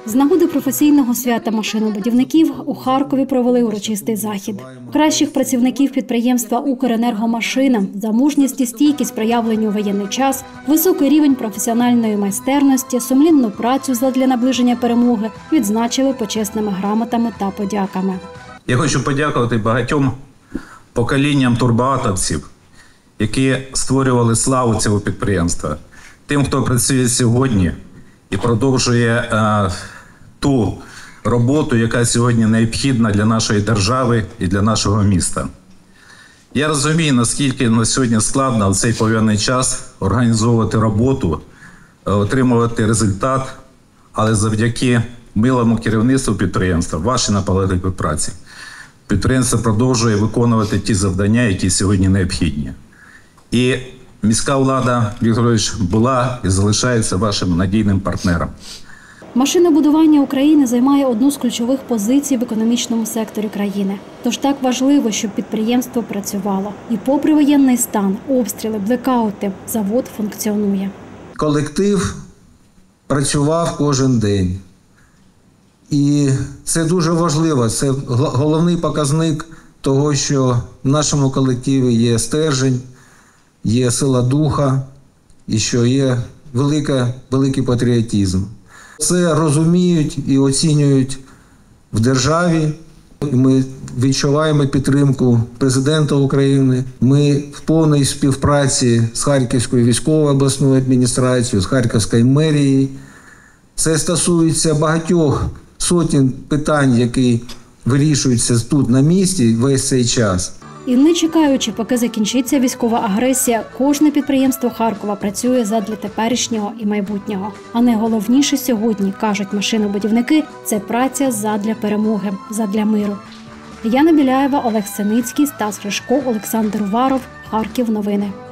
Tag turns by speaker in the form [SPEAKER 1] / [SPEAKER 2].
[SPEAKER 1] З нагоди професійного свята машинобудівників у Харкові провели урочистий захід. Кращих працівників підприємства «Укренергомашина» за мужність і стійкість, проявлені у воєнний час, високий рівень професіональної майстерності, сумлінну працю задля наближення перемоги відзначили почесними грамотами та подяками.
[SPEAKER 2] Я хочу подякувати багатьом поколінням турбоатомців, які створювали славу цього підприємства. Тим, хто працює сьогодні і продовжує ту роботу, яка сьогодні необхідна для нашої держави і для нашого міста. Я розумію, наскільки на сьогодні складно в цей повоєнний час організовувати роботу, отримувати результат, але завдяки милому керівництву підприємства, вашій наполегливій праці, підприємство продовжує виконувати ті завдання, які сьогодні необхідні. І міська влада, Віктор Григорович, була і залишається вашим надійним партнером.
[SPEAKER 1] Машинобудування України займає одну з ключових позицій в економічному секторі країни. Тож так важливо, щоб підприємство працювало. І попри воєнний стан, обстріли, блекаути, завод функціонує.
[SPEAKER 3] Колектив працював кожен день. І це дуже важливо. Це головний показник того, що в нашому колективі є стержень, є сила духа і що є великий патріотизм. Це розуміють і оцінюють в державі. Ми відчуваємо підтримку президента України. Ми в повній співпраці з Харківською військовою обласною адміністрацією, з Харківською мерією. Це стосується багатьох сотень питань, які вирішуються тут на місці весь цей час.
[SPEAKER 1] І не чекаючи, поки закінчиться військова агресія, кожне підприємство Харкова працює задля теперішнього і майбутнього. А найголовніше сьогодні, кажуть машинобудівники, це праця задля перемоги, задля миру. Яна Біляєва, Олег Синицький, Стас Гришко, Олександр Уваров. Харків новини.